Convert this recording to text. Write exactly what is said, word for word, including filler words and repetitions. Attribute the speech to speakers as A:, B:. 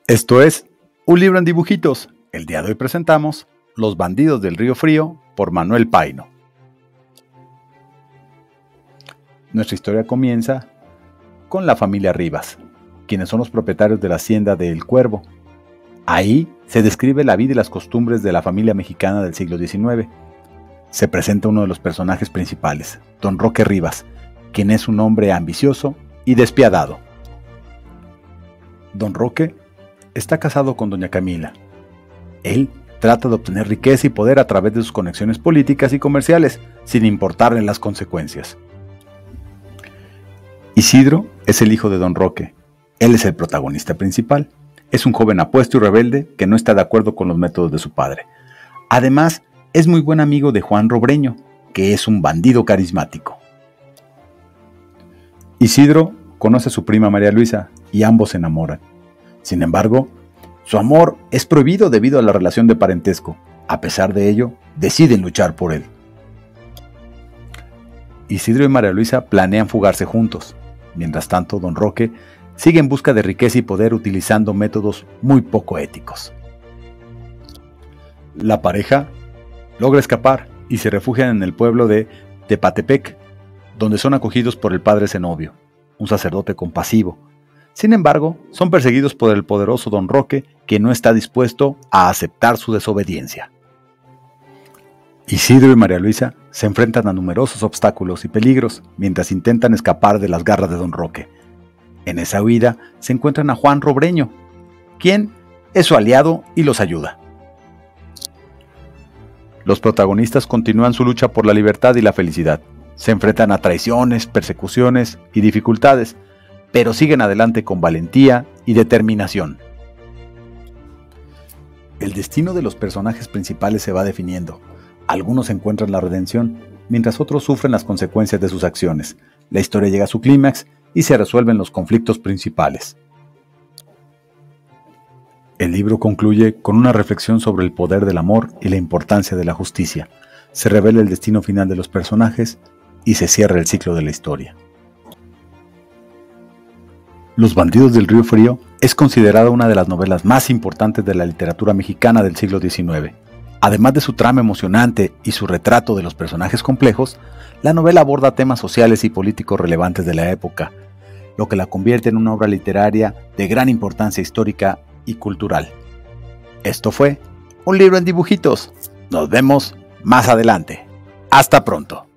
A: Esto es Un libro en dibujitos. El día de hoy presentamos Los bandidos del Río Frío por Manuel Paino. Nuestra historia comienza con la familia Rivas, quienes son los propietarios de la hacienda de El Cuervo. Ahí se describe la vida y las costumbres de la familia mexicana del siglo diecinueve. Se presenta uno de los personajes principales, Don Roque Rivas, quien es un hombre ambicioso y despiadado. Don Roque está casado con doña Camila. Él trata de obtener riqueza y poder a través de sus conexiones políticas y comerciales, sin importarle las consecuencias. Isidro es el hijo de Don Roque. Él es el protagonista principal. Es un joven apuesto y rebelde que no está de acuerdo con los métodos de su padre. Además, es muy buen amigo de Juan Robreño, que es un bandido carismático. Isidro conoce a su prima María Luisa y ambos se enamoran. Sin embargo, su amor es prohibido debido a la relación de parentesco. A pesar de ello, deciden luchar por él. Isidro y María Luisa planean fugarse juntos. Mientras tanto, Don Roque sigue en busca de riqueza y poder utilizando métodos muy poco éticos. La pareja logra escapar y se refugian en el pueblo de Tepatepec, donde son acogidos por el padre Zenobio, un sacerdote compasivo. Sin embargo, son perseguidos por el poderoso Don Roque, que no está dispuesto a aceptar su desobediencia. Isidro y María Luisa se enfrentan a numerosos obstáculos y peligros mientras intentan escapar de las garras de Don Roque. En esa huida se encuentran a Juan Robreño, quien es su aliado y los ayuda. Los protagonistas continúan su lucha por la libertad y la felicidad. Se enfrentan a traiciones, persecuciones y dificultades, pero siguen adelante con valentía y determinación. El destino de los personajes principales se va definiendo. Algunos encuentran la redención, mientras otros sufren las consecuencias de sus acciones. La historia llega a su clímax y se resuelven los conflictos principales. El libro concluye con una reflexión sobre el poder del amor y la importancia de la justicia. Se revela el destino final de los personajes y se cierra el ciclo de la historia. Los bandidos del Río Frío es considerada una de las novelas más importantes de la literatura mexicana del siglo diecinueve. Además de su trama emocionante y su retrato de los personajes complejos, la novela aborda temas sociales y políticos relevantes de la época, lo que la convierte en una obra literaria de gran importancia histórica y cultural. Esto fue Un libro en dibujitos. Nos vemos más adelante. Hasta pronto.